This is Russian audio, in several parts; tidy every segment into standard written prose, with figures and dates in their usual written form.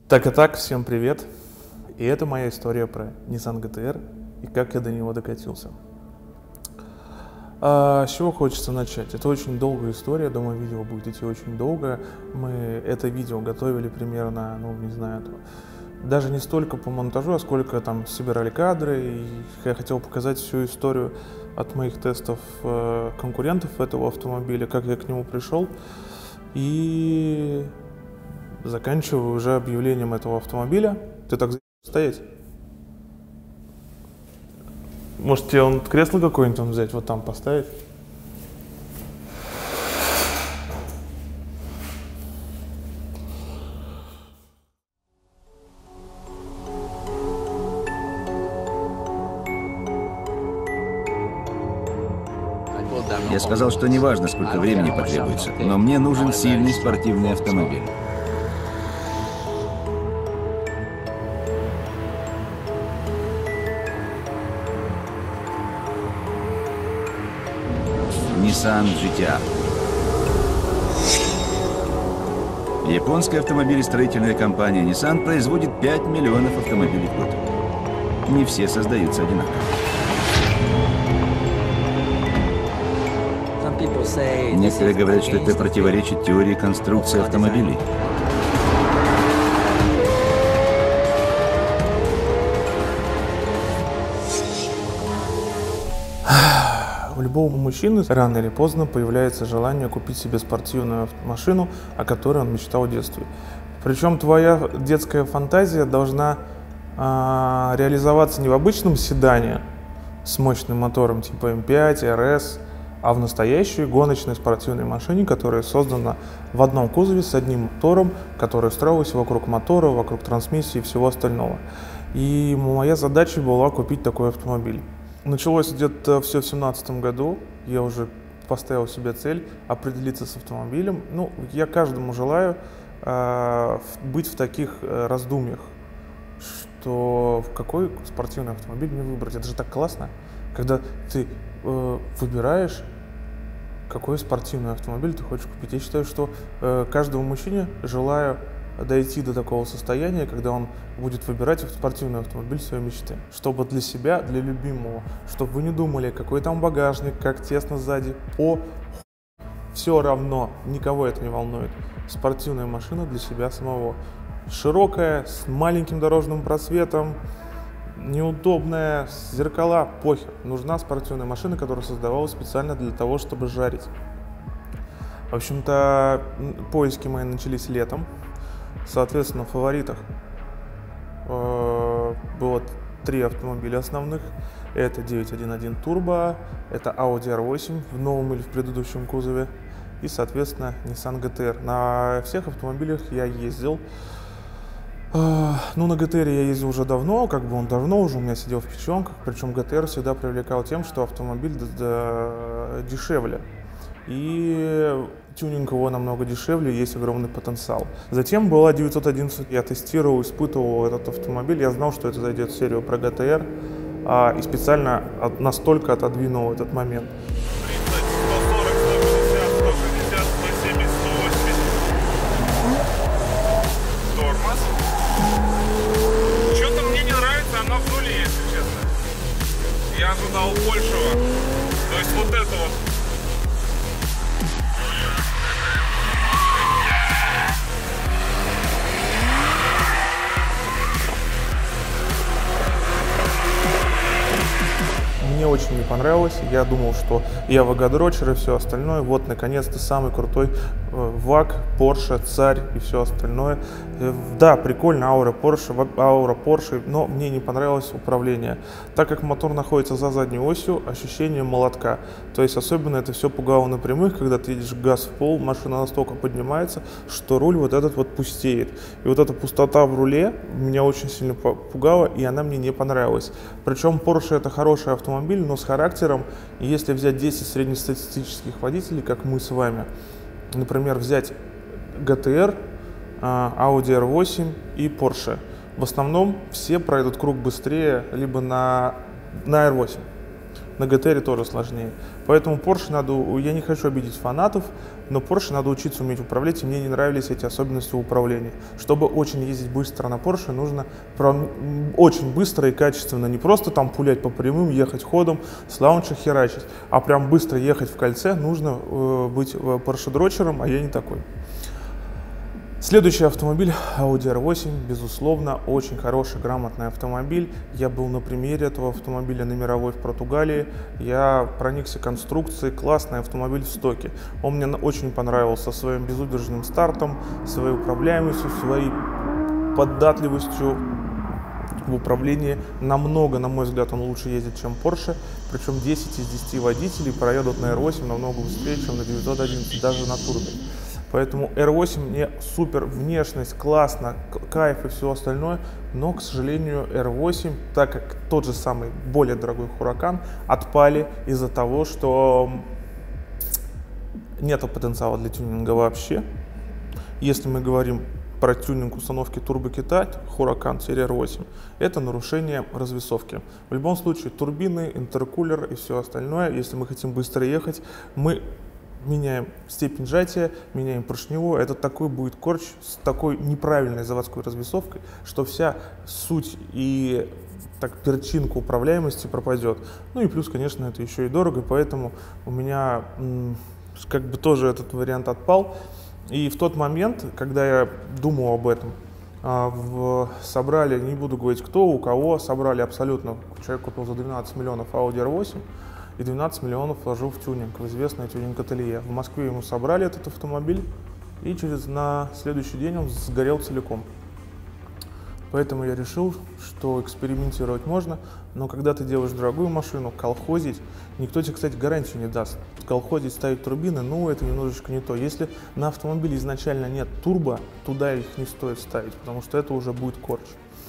Так, всем привет! И это моя история про Nissan GT-R и как я до него докатился. С чего хочется начать? Это очень долгая история, думаю, видео будет идти очень долго. Мы это видео готовили примерно, не знаю, даже не столько по монтажу, а сколько там собирали кадры. И я хотел показать всю историю от моих тестов конкурентов этого автомобиля, как я к нему пришел. И заканчиваю уже объявлением этого автомобиля. Ты так стоять? Может, тебе кресло какое-нибудь взять, вот там поставить? Я сказал, что не важно, сколько времени потребуется, но мне нужен сильный спортивный автомобиль. Nissan GT-R. Японская автомобилестроительная компания Nissan производит 5 миллионов автомобилей в год. Не все создаются одинаково. Некоторые говорят, что это противоречит теории конструкции автомобилей. У любого мужчины рано или поздно появляется желание купить себе спортивную машину, о которой он мечтал в детстве. Причем твоя детская фантазия должна реализоваться не в обычном седане с мощным мотором типа М5, РС, а в настоящей гоночной спортивной машине, которая создана в одном кузове с одним мотором, который строился вокруг мотора, вокруг трансмиссии и всего остального. И моя задача была купить такой автомобиль. Началось где-то все в 2017 году, я уже поставил себе цель определиться с автомобилем. Я каждому желаю быть в таких раздумьях, что какой спортивный автомобиль мне выбрать. Это же так классно, когда ты выбираешь, какой спортивный автомобиль ты хочешь купить. Я считаю, что каждому мужчине желаю дойти до такого состояния, когда он будет выбирать спортивный автомобиль своей мечты. Чтобы для себя, для любимого, чтобы вы не думали, какой там багажник, как тесно сзади, все равно, никого это не волнует. Спортивная машина для себя самого. Широкая, с маленьким дорожным просветом, неудобная, зеркала, похер. Нужна спортивная машина, которая создавалась специально для того, чтобы жарить. В общем-то, поиски мои начались летом. Соответственно, в фаворитах было 3 автомобиля основных. Это 911 Turbo, это Audi R8 в новом или в предыдущем кузове и, соответственно, Nissan GT-R. На всех автомобилях я ездил. На GT-R я ездил уже давно, он давно уже у меня сидел в печенках. Причем GT-R всегда привлекал тем, что автомобиль дешевле. И тюнинг его намного дешевле, есть огромный потенциал. Затем была 911, я тестировал, испытывал этот автомобиль, я знал, что это зайдет в серию про GT-R, и специально настолько отодвинул этот момент. 130, 140, 150, 160, 180. Тормоз. Что-то мне не нравится, она в нуле, если честно. Я ожидал большего. То есть вот это вот. Мне очень не понравилось, я думал, что я вагадрочер и все остальное. Вот, наконец-то, самый крутой ВАГ, Porsche, Царь и все остальное. Да, прикольно, аура Porsche, но мне не понравилось управление. Так как мотор находится за задней осью, ощущение молотка. То есть особенно это все пугало на прямых, когда ты едешь газ в пол, машина настолько поднимается, что руль вот этот вот пустеет. И вот эта пустота в руле меня очень сильно пугала, и она мне не понравилась. Причем Porsche это хороший автомобиль, но с характером. И если взять 10 среднестатистических водителей, как мы с вами, например, взять GT-R, Audi R8 и Porsche, в основном все пройдут круг быстрее либо на R8. На GT-R тоже сложнее. Поэтому Porsche я не хочу обидеть фанатов, но Porsche надо учиться уметь управлять, и мне не нравились эти особенности управления. Чтобы очень ездить быстро на Porsche, нужно очень быстро и качественно, не просто там пулять по прямым, ехать ходом, с лаунча херачить, а прям быстро ехать в кольце, нужно быть Porsche-дрочером, а я не такой. Следующий автомобиль Audi R8, безусловно, очень хороший, грамотный автомобиль. Я был на премьере этого автомобиля на мировой в Португалии. Я проникся конструкцией, классный автомобиль в стоке. Он мне очень понравился своим безудержным стартом, своей управляемостью, своей податливостью в управлении. Намного, на мой взгляд, он лучше ездит, чем Porsche. Причем 10 из 10 водителей проедут на R8 намного быстрее, чем на 911, даже на турбе. Поэтому R8 мне супер, внешность классно, кайф и все остальное, но, к сожалению, R8, так как тот же самый более дорогой Huracan, отпали из-за того, что нету потенциала для тюнинга вообще. Если мы говорим про тюнинг установки турбокита, Huracan серия R8, это нарушение развесовки. В любом случае, турбины, интеркулер и все остальное, если мы хотим быстро ехать, мы меняем степень сжатия, меняем поршневую. Это такой будет корч с такой неправильной заводской развесовкой, что вся суть и так перчинка управляемости пропадет. Ну и плюс, конечно, это еще и дорого, поэтому у меня как бы тоже этот вариант отпал. И в тот момент, когда я думал об этом, собрали, не буду говорить кто, у кого, собрали абсолютно, человек купил за 12 миллионов Audi R8, и 12 миллионов вложил в тюнинг, в известное тюнинг-ателье. В Москве ему собрали этот автомобиль, и на следующий день он сгорел целиком. Поэтому я решил, что экспериментировать можно, но когда ты делаешь дорогую машину, колхозить, никто тебе, кстати, гарантию не даст. Колхозить, ставить турбины, ну, это немножечко не то. Если на автомобиле изначально нет турбо, туда их не стоит ставить, потому что это уже будет корч.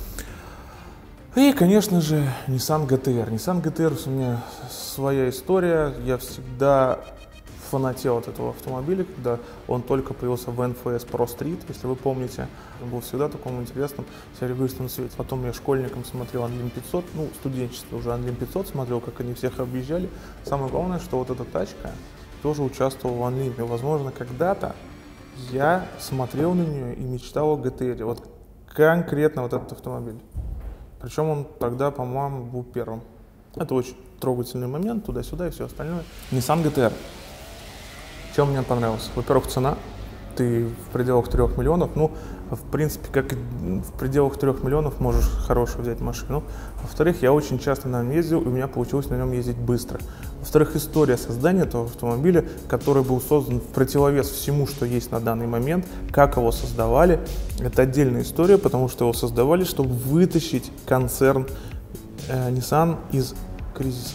И, конечно же, Nissan GT-R. Nissan GT-R у меня своя история. Я всегда фанател от этого автомобиля, когда он только появился в NFS Pro Street, если вы помните. Он был всегда таком интересном серебристом цвете. Потом я школьником смотрел Unlim 500, ну, в студенчестве уже Unlim 500 смотрел, как они всех объезжали. Самое главное, что вот эта тачка тоже участвовала в Unlim. И, возможно, когда-то я смотрел на нее и мечтал о GT-R. Вот конкретно вот этот автомобиль. Причем он тогда, по-моему, был первым. Это очень трогательный момент, туда-сюда и все остальное. Nissan GT-R. Чем мне понравился? Во-первых, цена. Ты в пределах 3 миллионов, ну, в принципе, как и в пределах 3 миллионов можешь хорошую взять машину. Во-вторых, я очень часто на нем ездил, и у меня получилось на нем ездить быстро. Во-вторых, история создания этого автомобиля, который был создан в противовес всему, что есть на данный момент, как его создавали, это отдельная история, потому что его создавали, чтобы вытащить концерн Nissan из кризиса.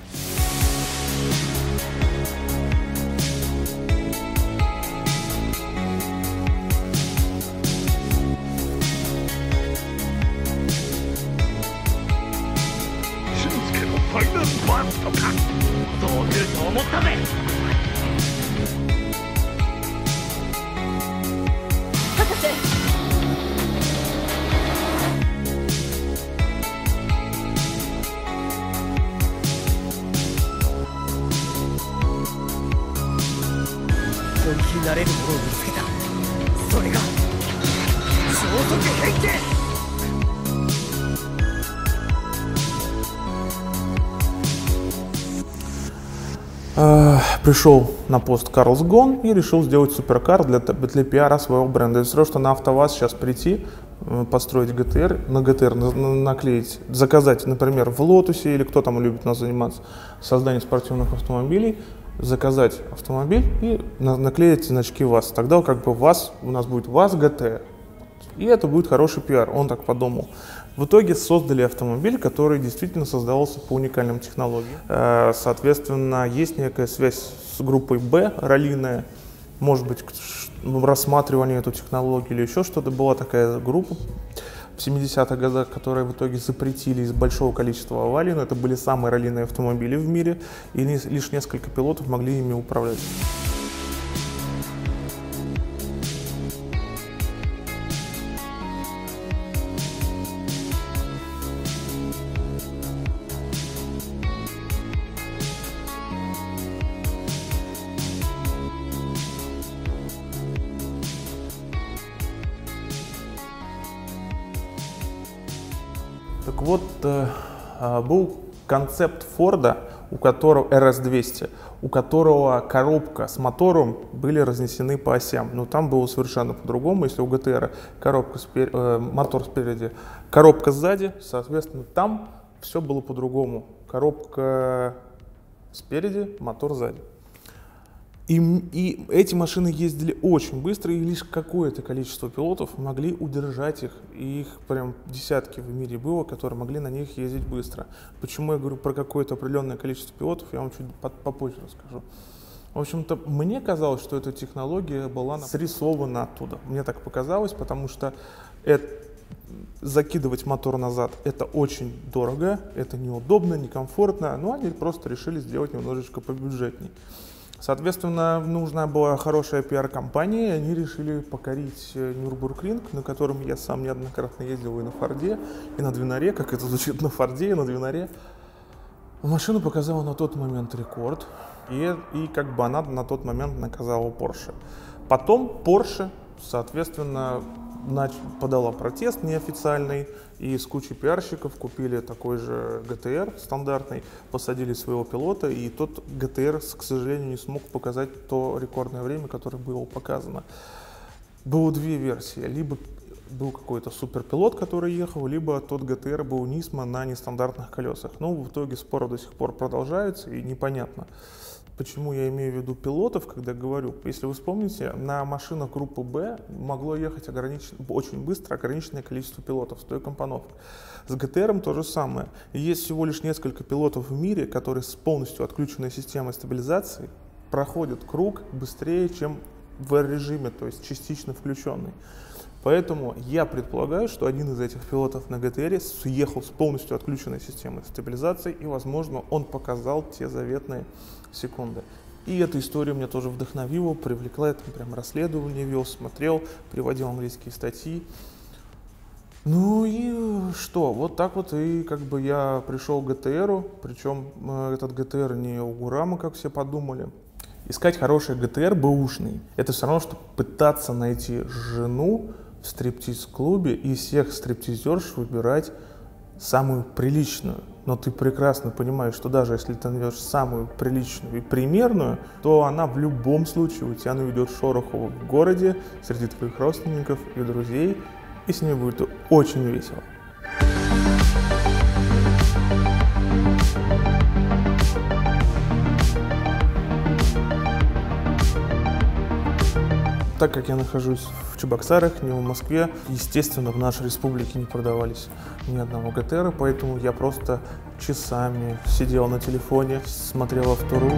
Пришел на пост Карлс Гон и решил сделать суперкар для пиара своего бренда. Все равно, что на АвтоВАЗ сейчас прийти, построить GT-R, на GT-R наклеить, заказать, например, в Лотусе, или кто там любит нас заниматься созданием спортивных автомобилей, заказать автомобиль и наклеить значки ВАЗ. Тогда как бы ВАЗ, у нас будет ВАЗ GT, и это будет хороший пиар, он так подумал. В итоге создали автомобиль, который действительно создавался по уникальным технологиям. Соответственно, есть некая связь с группой Б, раллиная, может быть, рассматривание эту технологию или еще что-то. Была такая группа в 70-х годах, которые в итоге запретили из большого количества аварий, но это были самые раллиные автомобили в мире, и лишь несколько пилотов могли ими управлять. Так вот, был концепт Форда, у которого RS200, у которого коробка с мотором были разнесены по осям. Но там было совершенно по-другому. Если у GTR мотор спереди, коробка сзади, соответственно, там все было по-другому. Коробка спереди, мотор сзади. И эти машины ездили очень быстро, и лишь какое-то количество пилотов могли удержать их. И их прям десятки в мире было, которые могли на них ездить быстро. Почему я говорю про какое-то определенное количество пилотов, я вам чуть попозже расскажу. В общем-то, мне казалось, что эта технология была срисована оттуда. Мне так показалось, потому что закидывать мотор назад — это очень дорого, это неудобно, некомфортно, но они просто решили сделать немножечко побюджетней. Соответственно, нужна была хорошая пиар-компания, и они решили покорить Нюрбургринг, на котором я сам неоднократно ездил и на Форде, и на Двинаре, как это звучит, на Форде и на Двинаре. Машина показала на тот момент рекорд, и как бы она на тот момент наказала Porsche. Потом Porsche, соответственно, подала протест неофициальный, и с кучей пиарщиков купили такой же GTR стандартный, посадили своего пилота, и тот GTR, к сожалению, не смог показать то рекордное время, которое было показано. Было две версии: либо был какой-то суперпилот, который ехал, либо тот GTR был Нисмо на нестандартных колесах. Но в итоге споры до сих пор продолжаются, и непонятно, почему я имею в виду пилотов, когда говорю. Если вы вспомните, на машинах группы Б могло ехать очень быстро ограниченное количество пилотов с той компоновкой. С GTR то же самое. Есть всего лишь несколько пилотов в мире, которые с полностью отключенной системой стабилизации проходят круг быстрее, чем в R-режиме, то есть частично включенный. Поэтому я предполагаю, что один из этих пилотов на GTR съехал с полностью отключенной системой стабилизации, и, возможно, он показал те заветные секунды. И эта история меня тоже вдохновила, привлекла, я там прям расследование вел, смотрел, приводил английские статьи. Ну и что, вот так вот и как бы я пришел к GTR, причем этот GTR не у Гурама, как все подумали. Искать хороший GTR бэушный — это все равно, что пытаться найти жену в стриптиз-клубе и из всех стриптизерш выбирать самую приличную. Но ты прекрасно понимаешь, что даже если ты найдешь самую приличную и примерную, то она в любом случае у тебя наведет шороху в городе, среди твоих родственников и друзей, и с ней будет очень весело. Так как я нахожусь в Чебоксарах, не в Москве, естественно, в нашей республике не продавались ни одного GTR, поэтому я просто часами сидел на телефоне, смотрел автору.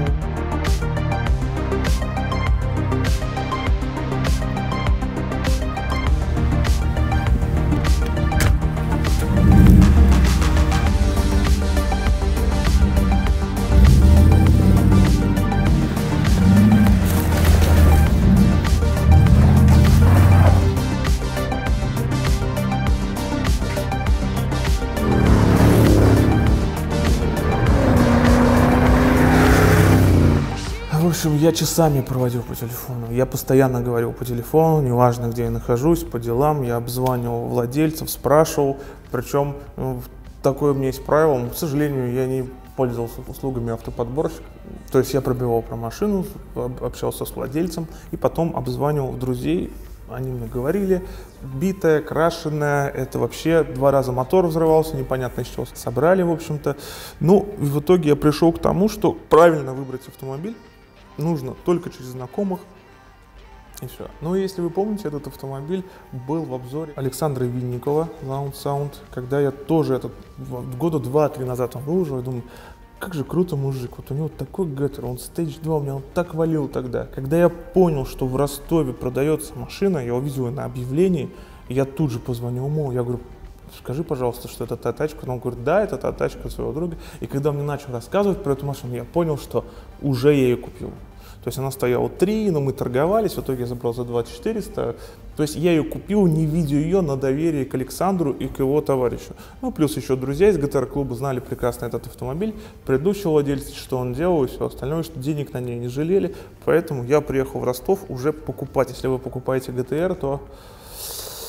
В общем, я часами проводил по телефону. Я постоянно говорил по телефону, неважно, где я нахожусь, по делам. Я обзванивал владельцев, спрашивал. Причем такое у меня есть правило. К сожалению, я не пользовался услугами автоподборщика. То есть я пробивал про машину, общался с владельцем и потом обзванивал друзей. Они мне говорили: битая, крашеная, это вообще 2 раза мотор взрывался, непонятно из чего собрали, в общем-то. Ну, в итоге я пришел к тому, что правильно выбрать автомобиль нужно только через знакомых, и все. Но если вы помните, этот автомобиль был в обзоре Александра Винникова, Lounge Sound, когда я тоже года 2-3 назад он был уже, я думаю, как же круто мужик, вот у него такой GTR, он Stage 2, меня он так валил тогда. Когда я понял, что в Ростове продается машина, я увидел ее на объявлении, и я тут же позвонил ему, я говорю: скажи, пожалуйста, что это та тачка. Он говорит: да, это та тачка своего друга. И когда он мне начал рассказывать про эту машину, я понял, что уже я ее купил. То есть она стояла 3, но мы торговались, в итоге я забрал за 2400. То есть я ее купил, не видя ее, на доверие к Александру и к его товарищу. Ну, плюс еще друзья из GTR-клуба знали прекрасно этот автомобиль, предыдущий владелец, что он делал и все остальное, что денег на ней не жалели. Поэтому я приехал в Ростов уже покупать. Если вы покупаете GTR, то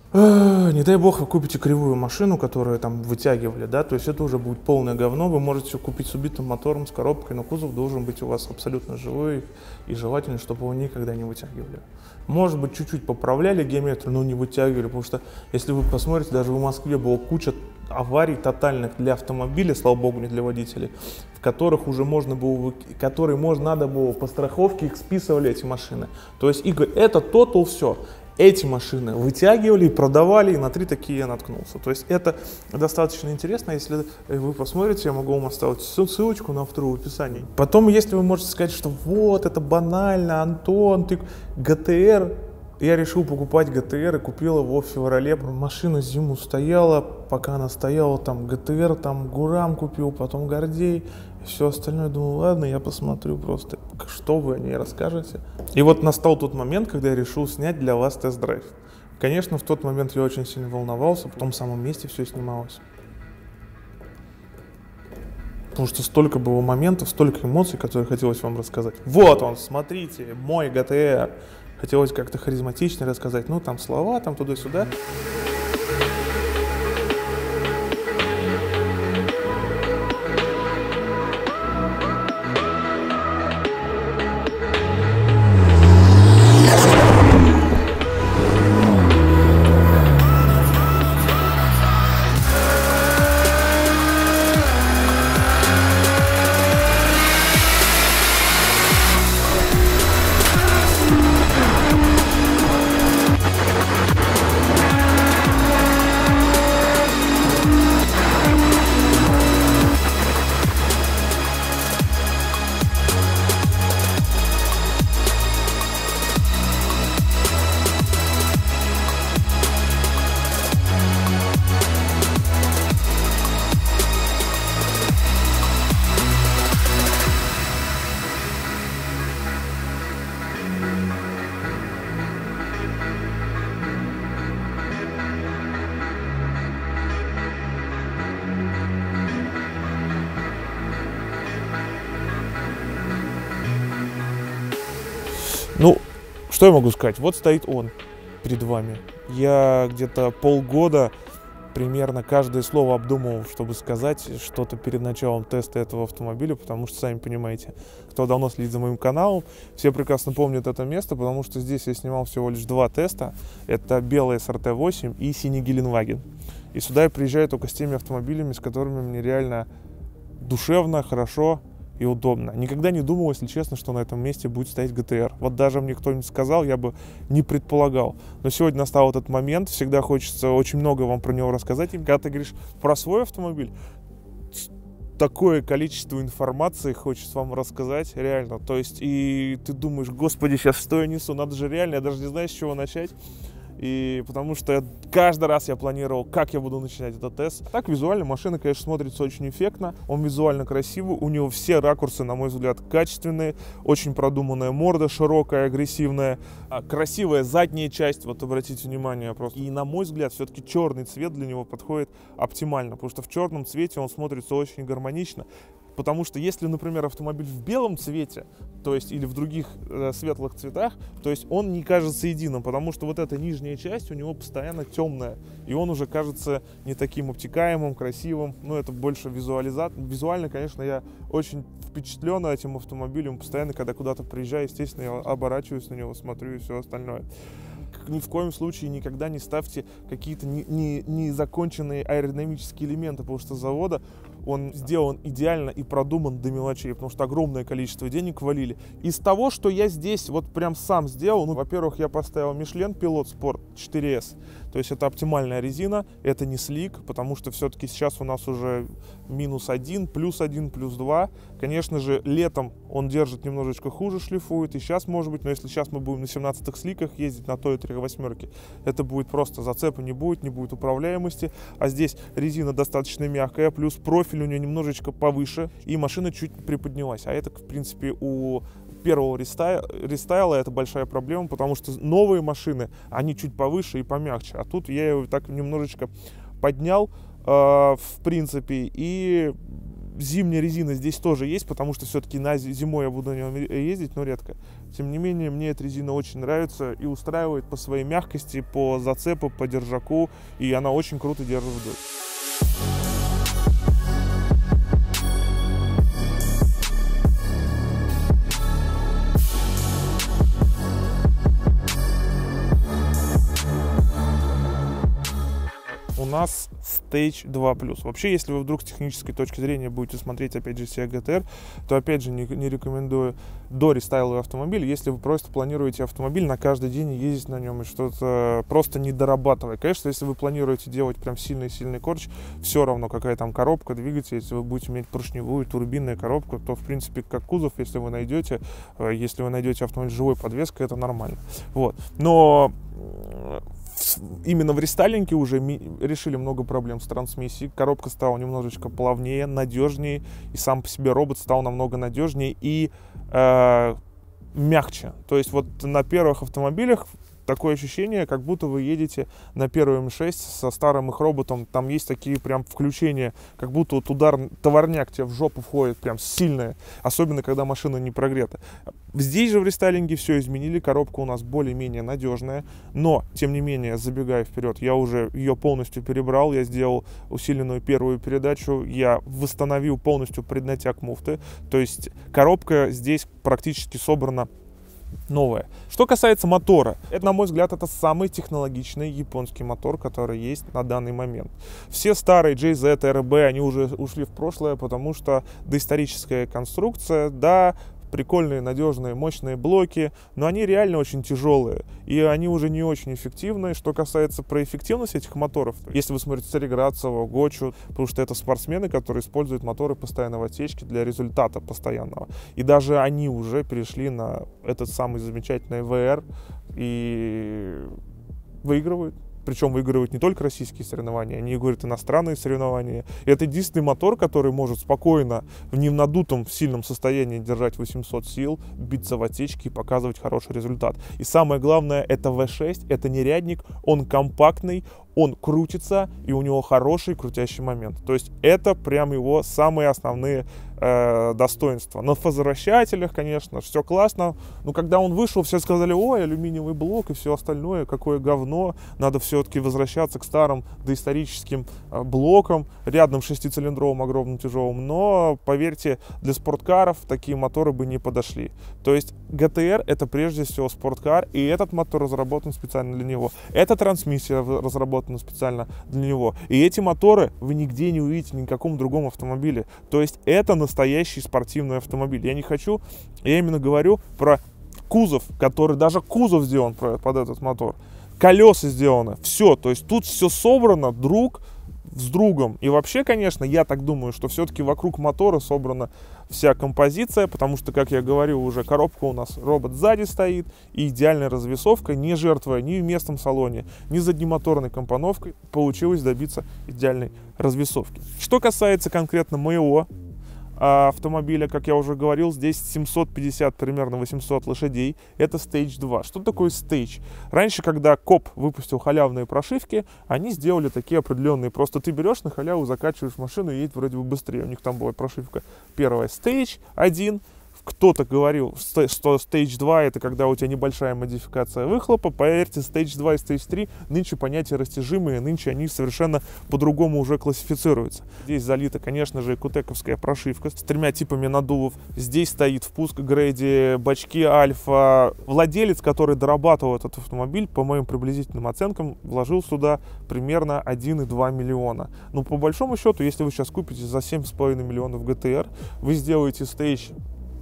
Не дай бог вы купите кривую машину, которую там вытягивали, да, то есть это уже будет полное говно. Вы можете купить с убитым мотором, с коробкой, но кузов должен быть у вас абсолютно живой, и желательно, чтобы его никогда не вытягивали. Может быть, чуть-чуть поправляли геометрию, но не вытягивали, потому что, если вы посмотрите, даже в Москве была куча аварий тотальных для автомобиля, слава богу, не для водителей, в которых уже можно было, которые надо было по страховке, их списывали эти машины. То есть, Игорь, это тотал все. Эти машины вытягивали и продавали, и на 3 такие я наткнулся. То есть это достаточно интересно, если вы посмотрите, я могу вам оставить ссылочку на вторую в описании. Потом, если вы можете сказать, что вот, это банально, Антон, ты ГТР. Я решил покупать ГТР и купил его в феврале. Машина зиму стояла, пока она стояла, там ГТР, там Гурам купил, потом Гордей. И все остальное, думаю, ладно, я посмотрю просто, что вы о ней расскажете. И вот настал тот момент, когда я решил снять для вас тест-драйв. Конечно, в тот момент я очень сильно волновался, в том самом месте все снималось. Потому что столько было моментов, столько эмоций, которые хотелось вам рассказать. Вот он, смотрите, мой ГТР. Хотелось как-то харизматично рассказать, ну там слова, там туда-сюда. Ну, что я могу сказать? Вот стоит он перед вами. Я где-то полгода примерно каждое слово обдумывал, чтобы сказать что-то перед началом теста этого автомобиля, потому что, сами понимаете, кто давно следит за моим каналом, все прекрасно помнят это место, потому что здесь я снимал всего лишь 2 теста. Это белый СРТ-8 и синий Геленваген. И сюда я приезжаю только с теми автомобилями, с которыми мне реально душевно, хорошо и удобно. Никогда не думал, если честно, что на этом месте будет стоять ГТР. Вот даже мне кто-нибудь сказал, я бы не предполагал. Но сегодня настал этот момент, всегда хочется очень много вам про него рассказать. И когда ты говоришь про свой автомобиль, такое количество информации хочется вам рассказать, реально. То есть, и ты думаешь, господи, сейчас что я несу, надо же реально, я даже не знаю, с чего начать. И потому что каждый раз я планировал, как я буду начинать этот тест. Так визуально машина, конечно, смотрится очень эффектно. Он визуально красивый. У него все ракурсы, на мой взгляд, качественные. Очень продуманная морда, широкая, агрессивная. Красивая задняя часть, вот обратите внимание просто. И на мой взгляд, все-таки черный цвет для него подходит оптимально. Потому что в черном цвете он смотрится очень гармонично. Потому что если, например, автомобиль в белом цвете, то есть или в других светлых цветах, то есть он не кажется единым, потому что вот эта нижняя часть у него постоянно темная, и он уже кажется не таким обтекаемым, красивым, ну это больше визуально, конечно, я очень впечатлен этим автомобилем, постоянно, когда куда-то приезжаю, естественно, я оборачиваюсь на него, смотрю и все остальное. Ни в коем случае никогда не ставьте какие-то незаконченные аэродинамические элементы, потому что с завода он сделан идеально и продуман до мелочей, потому что огромное количество денег валили. Из того, что я здесь вот прям сам сделал, ну, во-первых, я поставил Michelin Pilot Sport 4S, то есть это оптимальная резина, это не слик, потому что все-таки сейчас у нас уже -1, +1, +2. Конечно же, летом он держит немножечко хуже, шлифует, и сейчас может быть, но если сейчас мы будем на 17-х сликах ездить на той 3.8, это будет просто зацепа не будет управляемости, а здесь резина достаточно мягкая, плюс профиль у нее немножечко повыше, и машина чуть приподнялась, а это, в принципе, у первого рестайла это большая проблема, потому что новые машины, они чуть повыше и помягче, а тут я его так немножечко поднял, в принципе, и зимняя резина здесь тоже есть, потому что все-таки зимой я буду на нем ездить, но редко. Тем не менее, мне эта резина очень нравится и устраивает по своей мягкости, по зацепу, по держаку, и она очень круто держит вдоль. У нас Stage 2 Plus. Вообще, если вы вдруг с технической точки зрения будете смотреть, опять же, Sea GTR, то, опять же, не рекомендую дорестайловый автомобиль, если вы просто планируете автомобиль на каждый день ездить на нем и что-то просто не дорабатывая. Конечно, если вы планируете делать прям сильный корч, все равно, какая там коробка, двигатель, если вы будете иметь поршневую, турбинную коробку, то, в принципе, как кузов, если вы найдете автомобиль с живой подвеской, это нормально. Вот. Но именно в рестайлинге уже решили много проблем с трансмиссией. Коробка стала немножечко плавнее, надежнее, и сам по себе робот стал намного надежнее и мягче. То есть вот на первых автомобилях такое ощущение, как будто вы едете на первый М6 со старым их роботом. Там есть такие прям включения, как будто вот товарняк тебе в жопу входит прям сильное, особенно когда машина не прогрета. Здесь же в рестайлинге все изменили, коробка у нас более-менее надежная, но, тем не менее, забегая вперед, я уже ее полностью перебрал, я сделал усиленную первую передачу, я восстановил полностью преднатяг муфты, то есть коробка здесь практически собрана новая. Что касается мотора, это, на мой взгляд, это самый технологичный японский мотор, который есть на данный момент. Все старые JZ, RB, они уже ушли в прошлое, потому что доисторическая конструкция, да, прикольные, надежные, мощные блоки, но они реально очень тяжелые, и они уже не очень эффективны. Что касается про эффективность этих моторов, если вы смотрите Цареградцева, Гочу, потому что это спортсмены, которые используют моторы постоянного отсечки для результата постоянного, и даже они уже перешли на этот самый замечательный VR и выигрывают. Причем выигрывают не только российские соревнования, они выигрывают иностранные соревнования. И это единственный мотор, который может спокойно, не в надутом, в сильном состоянии держать 800 сил, биться в отсечке и показывать хороший результат. И самое главное, это V6, это не рядник, он компактный, он крутится, и у него хороший крутящий момент. То есть это прям его самые основные достоинства. На возвращателях, конечно, все классно. Но когда он вышел, все сказали: ой, алюминиевый блок и все остальное, какое говно. Надо все-таки возвращаться к старым доисторическим блокам, рядным шестицилиндровым, огромным, тяжелым. Но, поверьте, для спорткаров такие моторы бы не подошли. То есть GTR — это прежде всего спорткар, и этот мотор разработан специально для него. Эта трансмиссия разработана специально для него. И эти моторы вы нигде не увидите ни в каком другом автомобиле. То есть это настоящий спортивный автомобиль. Я именно говорю про кузов, который даже кузов сделан под этот мотор. Колеса сделаны, все. То есть тут все собрано друг с другом. И вообще, конечно, я так думаю, что все-таки вокруг мотора собрана вся композиция, потому что, как я говорил уже, коробка у нас, робот сзади стоит, и идеальная развесовка, не жертвуя ни в местном салоне, ни заднемоторной компоновкой, получилось добиться идеальной развесовки. Что касается конкретно моего автомобиля, как я уже говорил, здесь 750, примерно 800 лошадей. Это Stage 2. Что такое Stage? Раньше, когда КОП выпустил халявные прошивки, они сделали такие определенные. Просто ты берешь на халяву, закачиваешь машину и едет вроде бы быстрее. У них там была прошивка первая Stage 1. Кто-то говорил, что Stage 2 это когда у тебя небольшая модификация выхлопа. Поверьте, Stage 2 и Stage 3 нынче понятия растяжимые, нынче они совершенно по-другому уже классифицируются. Здесь залита, конечно же, кутековская прошивка с 3 типами наддувов. Здесь стоит впуск Грейди, бачки Альфа. Владелец, который дорабатывал этот автомобиль, по моим приблизительным оценкам, вложил сюда примерно 1,2 миллиона. Но по большому счету, если вы сейчас купите за 7,5 миллионов GTR, вы сделаете Stage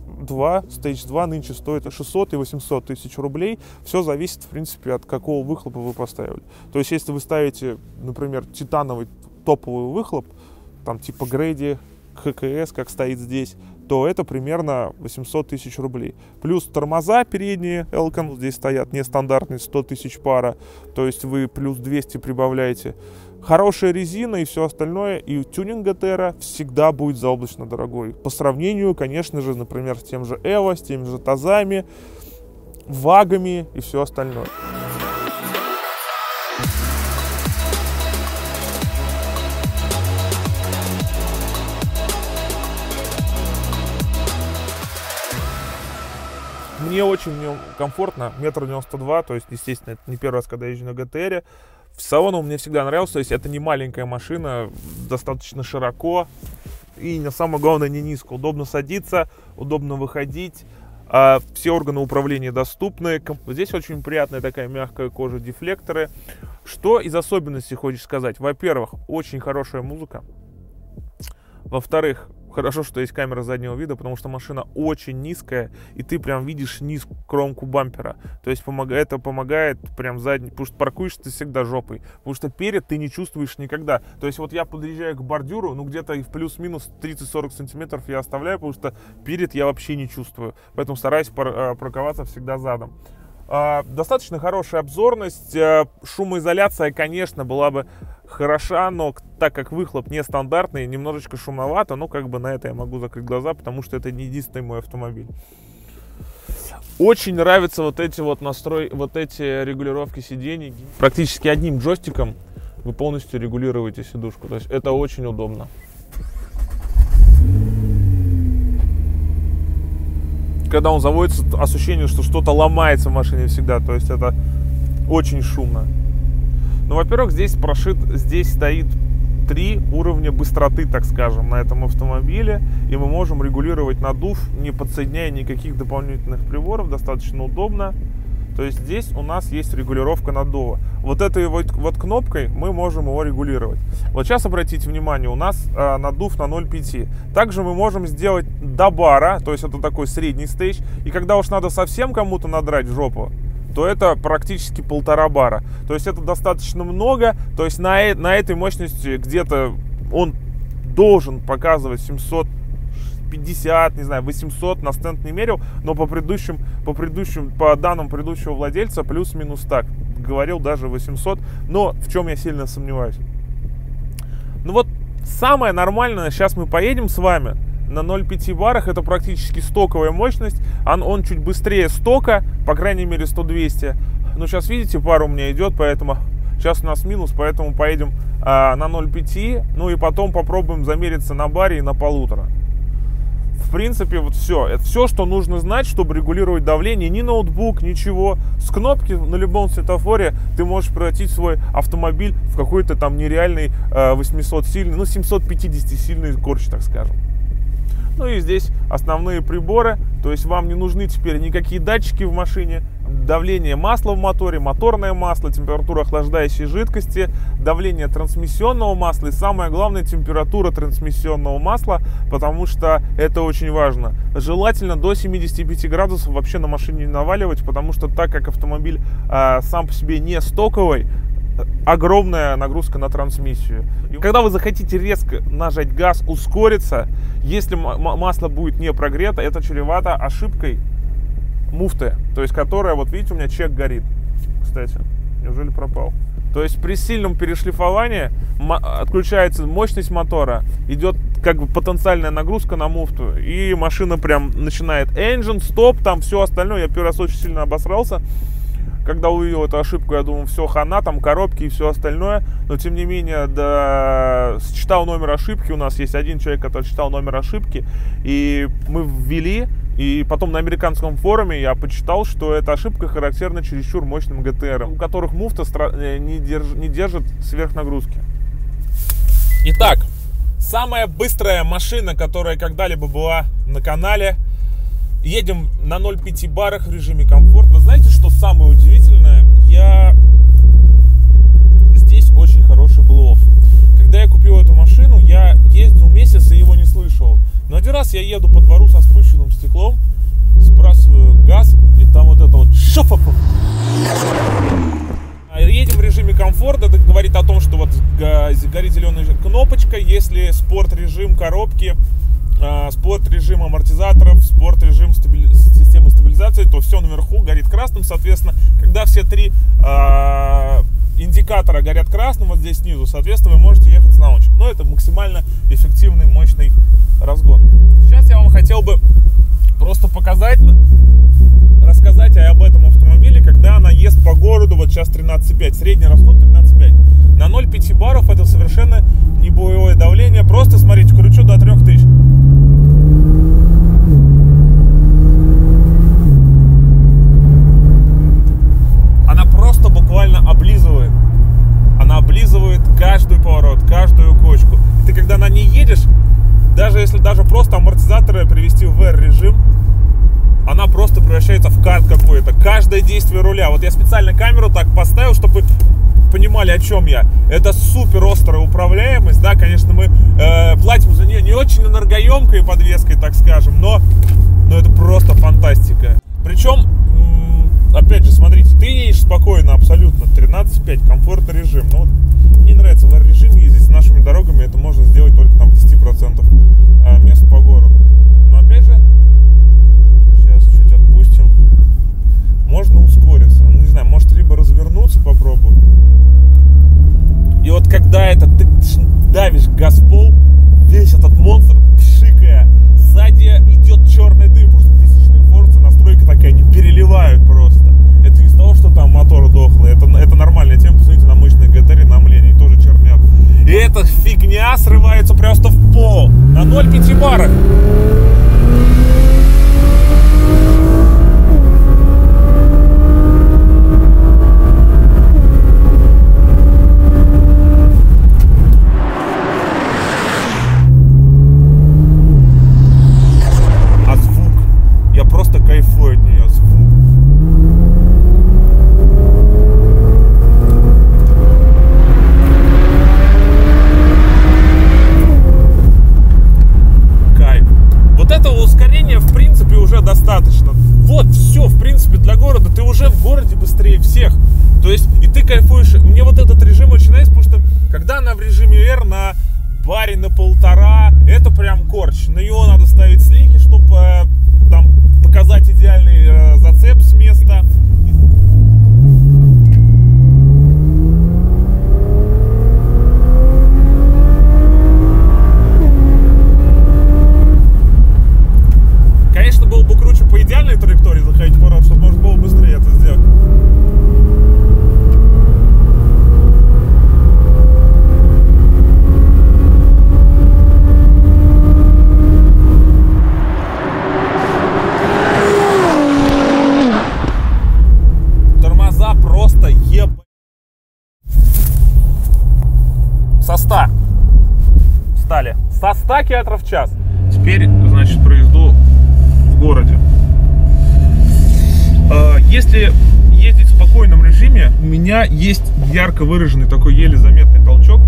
2 нынче стоит 600 и 800 тысяч рублей. Все зависит, в принципе, от какого выхлопа вы поставили. То есть, если вы ставите, например, титановый топовый выхлоп, там типа Грейди, ХКС, как стоит здесь, то это примерно 800 тысяч рублей. Плюс тормоза передние Elcon здесь стоят нестандартные, 100 тысяч пара. То есть вы плюс 200 прибавляете. Хорошая резина и все остальное, и тюнинг GTR всегда будет заоблачно дорогой. По сравнению, конечно же, например, с тем же Evo, с теми же тазами, вагами и все остальное. Мне очень в нем комфортно, 1,92 м, то есть, естественно, это не первый раз, когда я езжу на ГТР. Салон он мне всегда нравился, то есть это не маленькая машина, достаточно широко и, самое главное, не низко. Удобно садиться, удобно выходить, все органы управления доступны. Здесь очень приятная такая мягкая кожа, дефлекторы. Что из особенностей хочешь сказать? Во-первых, очень хорошая музыка. Во-вторых, хорошо, что есть камера заднего вида, потому что машина очень низкая, и ты прям видишь низ кромку бампера. То есть это помогает прям задний, потому что паркуешься ты всегда жопой, потому что перед ты не чувствуешь никогда. То есть вот я подъезжаю к бордюру, ну где-то в плюс-минус 30-40 сантиметров я оставляю, потому что перед я вообще не чувствую. Поэтому стараюсь парковаться всегда задом. Достаточно хорошая обзорность, шумоизоляция, конечно, была бы хороша, но так как выхлоп нестандартный, немножечко шумновато, но как бы на это я могу закрыть глаза, потому что это не единственный мой автомобиль. Очень нравятся вот эти регулировки сидений. Практически одним джойстиком вы полностью регулируете сидушку, то есть это очень удобно. Когда он заводится, ощущение, что что-то ломается в машине всегда, то есть это очень шумно. Ну, во-первых, здесь стоит 3 уровня быстроты, так скажем, на этом автомобиле, и мы можем регулировать надув, не подсоединяя никаких дополнительных приборов, достаточно удобно. То есть здесь у нас есть регулировка наддува. Вот этой вот кнопкой мы можем его регулировать. Вот сейчас обратите внимание, у нас наддув на 0,5. Также мы можем сделать до бара, то есть это такой средний стейдж. И когда уж надо совсем кому-то надрать жопу, то это практически 1,5 бара. То есть это достаточно много. То есть на этой мощности где-то он должен показывать 750, не знаю, 800, на стенд не мерил, но по данным предыдущего владельца плюс-минус так. Говорил даже 800, но в чем я сильно сомневаюсь. Ну вот самое нормальное, сейчас мы поедем с вами на 0,5 барах, это практически стоковая мощность, он чуть быстрее стока, по крайней мере 100-200. Но сейчас видите, пара у меня идет, поэтому сейчас у нас минус, поэтому поедем на 0,5, ну и потом попробуем замериться на баре и на 1,5. В принципе, вот все. Это все, что нужно знать, чтобы регулировать давление. Ни ноутбук, ничего. С кнопки на любом светофоре ты можешь превратить свой автомобиль в какой-то там нереальный 800-сильный, ну 750-сильный корч, так скажем. Ну и здесь основные приборы. То есть вам не нужны теперь никакие датчики в машине. Давление масла в моторе, моторное масло, температура охлаждающей жидкости, давление трансмиссионного масла и самое главное температура трансмиссионного масла, потому что это очень важно. Желательно до 75 градусов вообще на машине не наваливать, потому что так как автомобиль сам по себе не стоковый, огромная нагрузка на трансмиссию. И когда вы захотите резко нажать газ, ускориться, если масло будет не прогрето, это чревато ошибкой муфты, то есть которая, вот видите, у меня чек горит, кстати, неужели пропал? То есть при сильном перешлифовании отключается мощность мотора, идет как бы потенциальная нагрузка на муфту, и машина прям начинает engine, стоп, там все остальное. Я первый раз очень сильно обосрался, когда увидел эту ошибку, я думал, все, хана, там коробки и все остальное, но тем не менее, считал номер ошибки, у нас есть один человек, который считал номер ошибки, и мы ввели. И потом на американском форуме я почитал, что эта ошибка характерна чересчур мощным ГТРам, у которых муфта не держит сверхнагрузки. Итак, самая быстрая машина, которая когда-либо была на канале. Едем на 0,5 барах в режиме комфорт. Вы знаете, что самое удивительное? Здесь очень хороший блоу-офф. Когда я купил эту машину, я ездил месяц и его не слышал. Но один раз я еду по двору со спущенным стеклом, сбрасываю газ, и там вот это вот шофопов. Едем в режиме комфорт, это говорит о том, что вот горит зеленая кнопочка, если спорт-режим коробки, спорт-режим амортизаторов, спорт-режим системы стабилизации, то все наверху горит красным, соответственно, когда все 3 индикатора горят красным вот здесь снизу, соответственно, вы можете ехать на ночь. Но это максимально эффективный, мощный разгон. Сейчас я вам хотел бы просто рассказать об этом автомобиле, когда она ест по городу, вот сейчас 13,5, средний расход 13,5. На 0,5 баров это совершенно не боевое давление, просто смотрите, кручу до 3000. даже просто амортизаторы привести в VR-режим, она просто превращается в карт какой-то. Каждое действие руля. Вот я специально камеру так поставил, чтобы вы понимали, о чем я. Это супер острая управляемость. Да, конечно, мы платим за нее не очень энергоемкой подвеской, так скажем, но это просто фантастика. Причем, опять же, смотрите, ты едешь спокойно абсолютно, 13,5, комфортный режим. Но вот мне нравится в VR-режиме ездить. С нашими дорогами это можно сделать только там в 10% мест по городу. Но опять же, сейчас чуть отпустим. Можно ускориться. Ну, не знаю, может либо развернуться попробовать. И вот когда ты давишь газ в пол, весь этот монстр, пшикая, сзади идет черный дым, потому что тысячные форцы, настройка такая, они переливают просто. Это не из-за того, что там мотор дохлый, это нормальная тема, посмотрите на мощной ГТР, на Омле, они тоже чернят. И эта фигня срывается просто в пол, на 0,5 барах. Кайфую от нее, звук. Кайф. Вот этого ускорения, в принципе, уже достаточно. Вот, все, в принципе, для города. Ты уже в городе быстрее всех. То есть, и ты кайфуешь. Мне вот этот режим очень нравится, потому что, когда она в режиме R на баре на 1,5, это прям корч. На него надо ставить слики, чтобы там показать идеальный зацеп с места. Конечно, было бы круче по идеальной траектории заходить в поворот, чтобы можно было быстрее это сделать. Просто со 100 стали. Со 100 км в час. Теперь, значит, проезду в городе. Если ездить в спокойном режиме, у меня есть ярко выраженный такой еле заметный толчок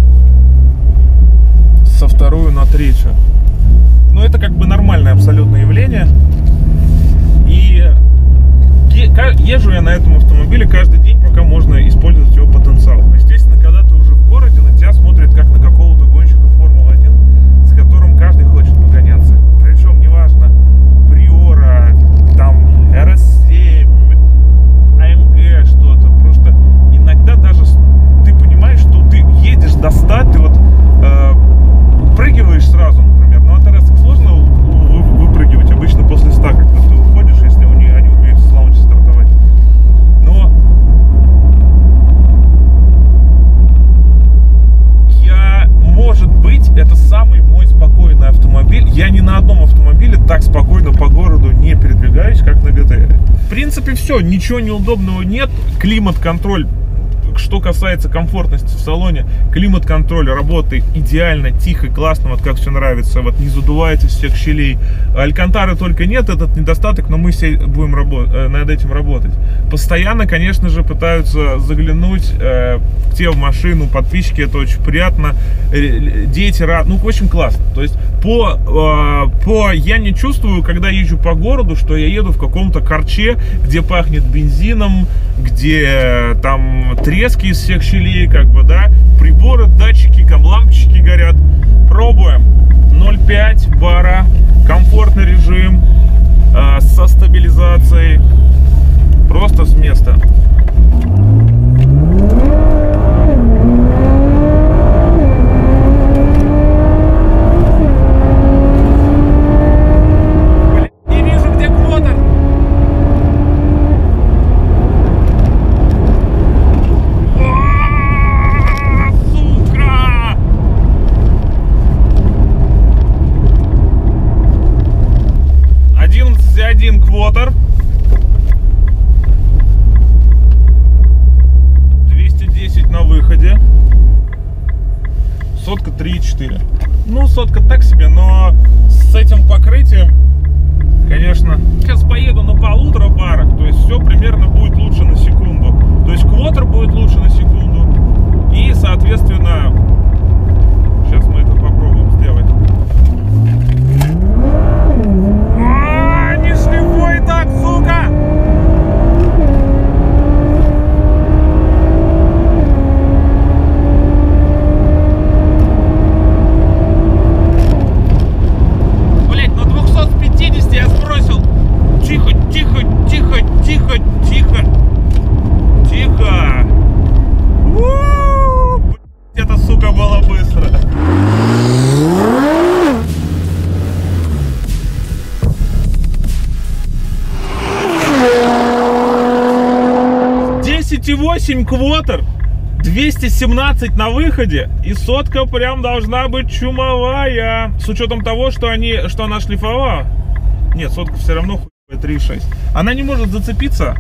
со 2 на 3. Но это как бы нормальное абсолютное явление. И езжу я на этом автомобиле каждый день, пока можно использовать его потенциал. Естественно, когда ты уже в городе, на тебя смотрят как на какого-то гонщика Формулы-1, с которым каждый хочет погоняться. Причем неважно, Приора, там, RS7, AMG, что-то. Просто иногда даже ты понимаешь, что ты едешь до 100, ты вот прыгиваешь сразу, например. Но от RS сложно выпрыгивать обычно после 100, когда ты уходишь, если они умеют с лаунча стартовать. Но может быть, это самый мой спокойный автомобиль. Я ни на одном автомобиле так спокойно по городу не передвигаюсь, как на ГТР. В принципе, все, ничего неудобного нет. Климат-контроль, что касается комфортности в салоне, климат-контроль работает идеально, тихо, классно, вот как все нравится, вот не задувает из всех щелей. Алькантары только нет, этот недостаток, но мы будем над этим работать. Постоянно, конечно же, пытаются заглянуть к тебе в машину подписчики, это очень приятно, дети рады, ну, очень классно. То есть я не чувствую, когда езжу по городу, что я еду в каком-то корче, где пахнет бензином, где там трески из всех щелей, как бы, да, приборы, датчики, там лампочки горят. Пробуем. 0,5 бара, комфортный режим, со стабилизацией, просто с места. Квотер 210 на выходе, сотка 3,4. Ну, сотка так себе, но с этим покрытием, конечно, сейчас поеду на 1,5 барах, то есть все примерно будет лучше на секунду. То есть квотер будет лучше на секунду. И, соответственно, сейчас мы это попробуем сделать. Не шлифуй так, сука! Блять, на 250 я сбросил. Тихо, тихо, тихо, тихо, тихо. Тихо. Это, сука, было быстро. .8 квотер, 217 на выходе, и сотка прям должна быть чумовая. С учетом того, что она шлифовала. Нет, сотка все равно хуевая 3,6. Она не может зацепиться.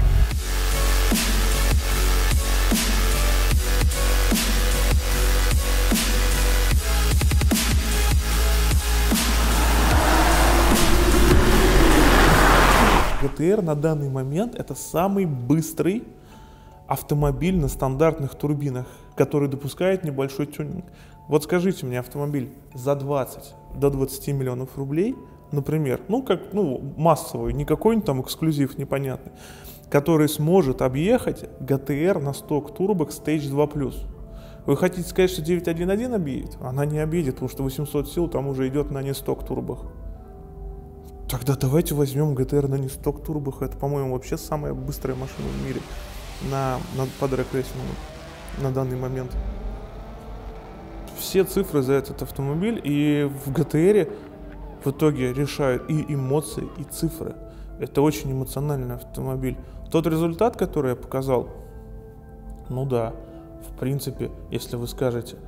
ГТР на данный момент это самый быстрый автомобиль на стандартных турбинах, который допускает небольшой тюнинг. Вот скажите мне, автомобиль за 20 до 20 миллионов рублей, например, массовый, не какой-нибудь там эксклюзив непонятный, который сможет объехать ГТР на сток турбок Stage 2+. Вы хотите сказать, что 911 объедет? Она не объедет, потому что 800 сил там уже идет на несток турбах. Тогда давайте возьмем ГТР на несток турбах. Это, по-моему, вообще самая быстрая машина в мире по дрэг-рейсингу на данный момент. Все цифры за этот автомобиль, и в ГТРе в итоге решают и эмоции, и цифры. Это очень эмоциональный автомобиль. Тот результат, который я показал, ну да, в принципе, если вы скажете: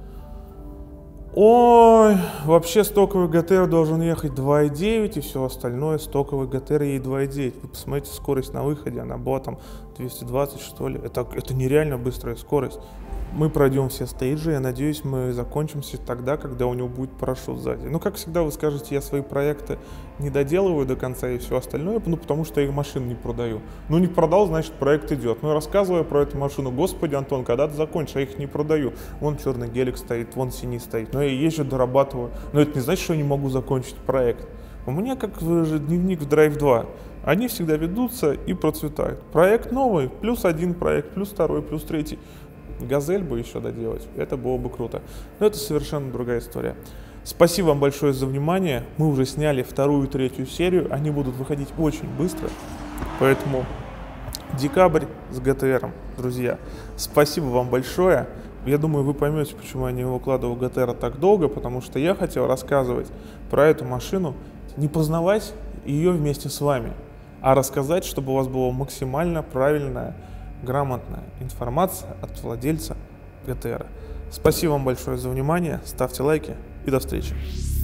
ой, вообще стоковый ГТР должен ехать 2,9 и все остальное, стоковый ГТР едет 2,9. Вы посмотрите скорость на выходе, она была там 220 что ли. Это нереально быстрая скорость. Мы пройдем все стейджи, я надеюсь, мы закончимся тогда, когда у него будет парашют сзади. Ну, как всегда, вы скажете, я свои проекты не доделываю до конца и все остальное, потому что я их машин не продаю. Ну, не продал, значит, проект идет. Ну, я рассказываю про эту машину: господи, Антон, когда ты закончишь, я их не продаю. Вон черный гелик стоит, вон синий стоит, но я езжу, дорабатываю. Но это не значит, что я не могу закончить проект. У меня как же дневник в Drive 2. Они всегда ведутся и процветают. Проект новый, плюс один проект, плюс второй, плюс третий. Газель бы еще доделать, это было бы круто. Но это совершенно другая история. Спасибо вам большое за внимание. Мы уже сняли 2-ю и 3-ю серию. Они будут выходить очень быстро. Поэтому декабрь с ГТРом, друзья. Спасибо вам большое. Я думаю, вы поймете, почему я не выкладывал ГТР так долго. Потому что я хотел рассказывать про эту машину, не познавать ее вместе с вами, а рассказать, чтобы у вас была максимально правильная, грамотная информация от владельца ГТР. Спасибо вам большое за внимание, ставьте лайки и до встречи.